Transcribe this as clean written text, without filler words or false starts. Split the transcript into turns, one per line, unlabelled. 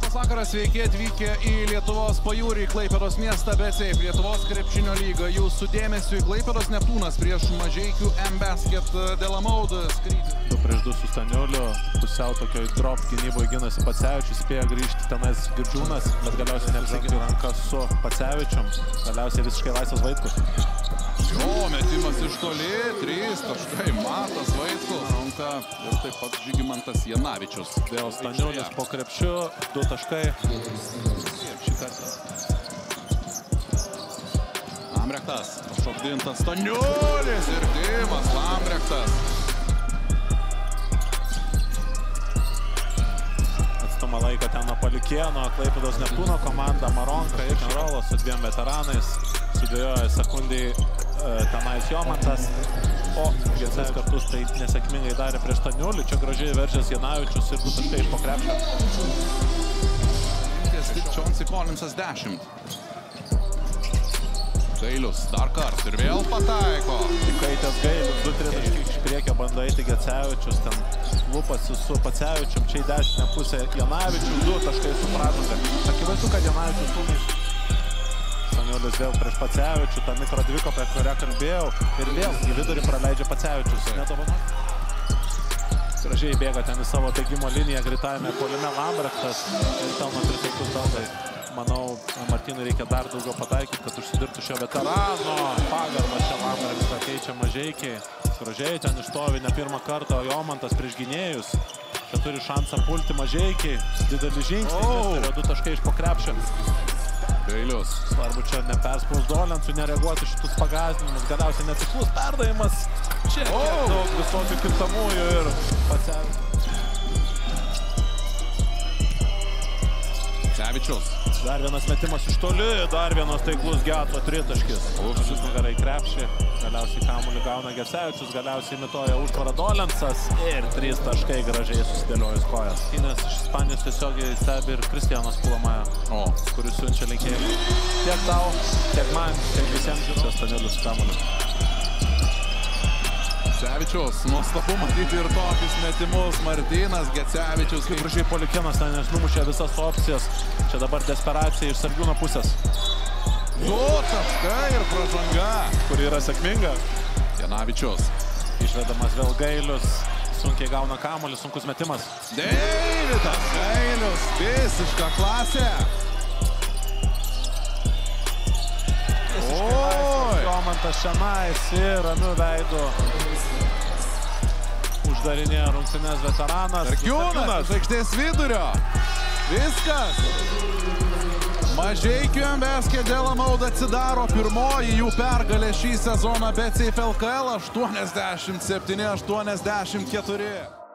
Labas vakaras, sveiki atvykę į Lietuvos pajūrį, Klaipėdos miestą, BCF Lietuvos krepšinio lygą. Jūsų dėmesiu Klaipėdos Neptūnas prieš Mažeikių M-Basket Delamode skrydį.
2-2 su Staniuliu, pusiau tokioj drop gynyboje ginasi Pacevičius, spėjo grįžti tenais Girdžiūnas, bet galiausiai neapsigijo rankas su Pacevičium, galiausiai visiškai laisvas Vaitkus.
Jo, metimas iš toli, 3 taškai, Matas Vaitkus, ranka ir taip pat Žygimantas Janavičius.
Vėl Staniulis po krepšiu, 2 taškai. Šį kartą.
Lambrechtas, šokdintas Staniulis ir Dimas Lambrechtas.
Atstumą laiką ten nuo Paliukėno, Klaipėdos Neptūno komanda, Maronka ir Kenrolas su 2 veteranais. Sudėjoja sekundį tenais Jomantas, o Gėsės kartus tai nesėkmingai darė prieš Staniulį. Čia gražiai veržės Janavičius ir 2 taškai iš po krepšio.
Čonsy Kolinsas 10. Gailius dar kartą ir vėl pataiko.
Įkaitęs Gailius, 2-3 taškai iš priekio bando eiti Gecevičius, ten lupasi su Pacevičium, čia į dešinę pusę Janavičius, 2 taškai su pražanga. Akivaizdu, kad Janavičius sūnys. Staniulis vėl prieš Pacevičių, tą mikro dviko, apie kurią kalbėjau, ir vėl į vidurį praleidžia Pacevičius. Nedovanot. Gražiai bėga ten į savo bėgimo liniją, greitajame puolime Lambrechtas ir pelno 3 taškus bendrai. Manau, Martynui reikia dar daugiau pataikyti, kad užsidirbtų šio veterano. Pagarbą čia Lambrechtas keičia Mažeikiai. Gražiai ten išstovi ne pirmą kartą, o Jomantas prieš gynėjus. Čia turi šansą pulti Mažeikiai. Didelis žingsnis, nes turėjo 2 taškai iš po krepšio.
Gailius.
Svarbu čia neperspaus Dolensų, nereaguoti šitus pagąsdinimus. Galiausiai netikslus perdavimas. Čia daug visokių kintamųjų ir Pacevičius.
Pacevičius.
Dar vienas metimas iš toli, dar vienas taiklus Geto 3 taškis. Užsis nugarai krepšį. Galiausiai kamuolį gauna Gecevičius, galiausiai imituoja užtvarą Dolensas ir 3 taškai gražiai susidėliojus kojas. Nes iš Ispanijos tiesiogiai stebi ir Kristianas Kulamaja, kuris siunčia linkėjimą tiek tau, tiek man, tiek visiems žiūrės. Staniulis kamuolį.
Gecevičius, nuostabu matyti ir tokius metimus. Martynas Gecevičius.
Kaip gražiai Paliukėnas ten numušė visas opcijas. Čia dabar desperacija iš Sargiūno pusės.
2 taškai ir pražanga,
kuri yra sėkminga.
Janavičius.
Išvedamas vėl Gailius. Sunkiai gauna kamuolį, sunkus metimas.
Deividas Gailius, visiška klasė.
Jomantas šiandien ir ramiu veidu uždarinėja rungtynes veteranas.
Sargiūnas, aikštės vidurio. Viskas. Mažeikių M-Basket Delamode atsidaro pirmoji jų pergalė šį sezoną BCF LKL 87-84.